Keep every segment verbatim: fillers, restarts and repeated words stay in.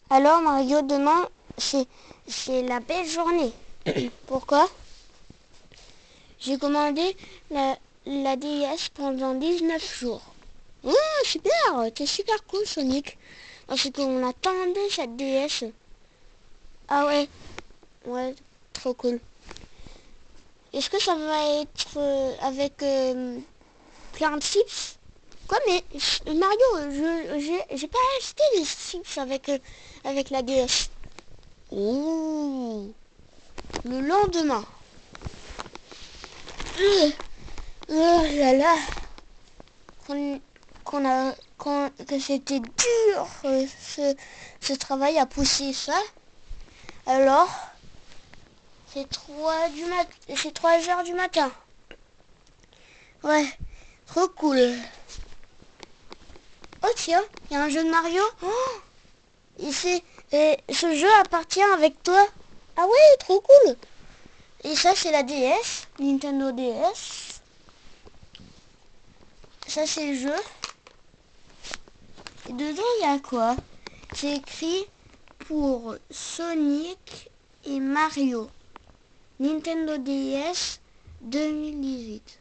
Alors Mario, demain, c'est c'est la belle journée. Pourquoi? J'ai commandé la, la D S pendant dix-neuf jours. Oh, super! C'est super cool, Sonic. Parce qu'on attendait cette D S. Ah ouais, ouais, trop cool. Est-ce que ça va être euh, avec euh, plein de chips? Quoi, mais Mario, je j'ai j'ai pas acheté les chips avec, euh, avec la D S. Oh, le lendemain. Euh, oh là là, qu'on qu'on a, qu'on, que c'était dur euh, ce, ce travail à pousser ça. Alors, c'est trois du mat, c'est trois heures du matin. Ouais, trop cool. Oh tiens, il y a un jeu de Mario. Oh, et c'est, et ce jeu appartient avec toi. Ah ouais, trop cool. Et ça c'est la D S, Nintendo D S. Ça c'est le jeu. Et dedans il y a quoi? C'est écrit pour Sonic et Mario. Nintendo D S deux mille dix-huit.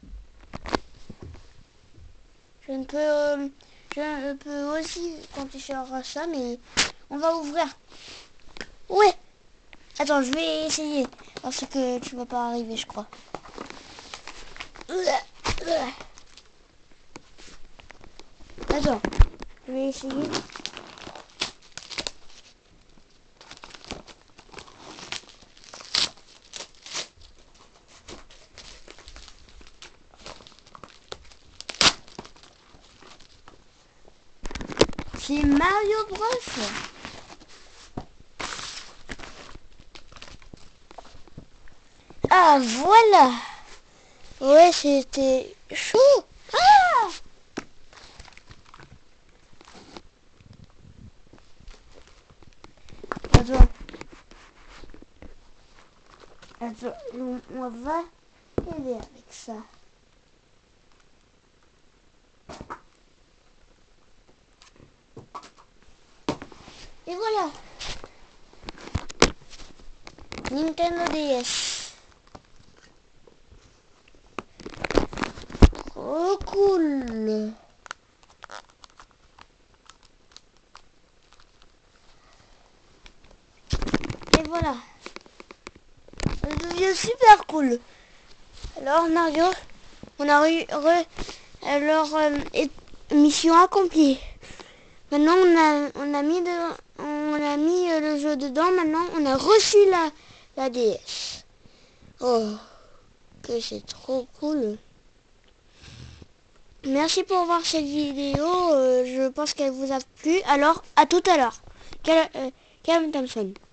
Je ne peux, euh, je peux aussi compter sur ça, mais on va ouvrir. Ouais. Attends, je vais essayer parce que tu vas pas arriver, je crois. Attends, je vais essayer. C'est Mario Bros. Ah, voilà. Ouais, c'était chaud. Ah! Attends. Attends, on, on va aider avec ça. Et voilà. Nintendo D S. Trop cool. Et voilà. Ça devient super cool. Alors Mario, on a eu re, alors euh, et, mission accomplie. Maintenant on a on a mis de, on a mis euh, le jeu dedans. Maintenant on a reçu la la D S. Oh, que c'est trop cool. Merci pour voir cette vidéo. Euh, je pense qu'elle vous a plu. Alors à tout à l'heure. Calum Thompson.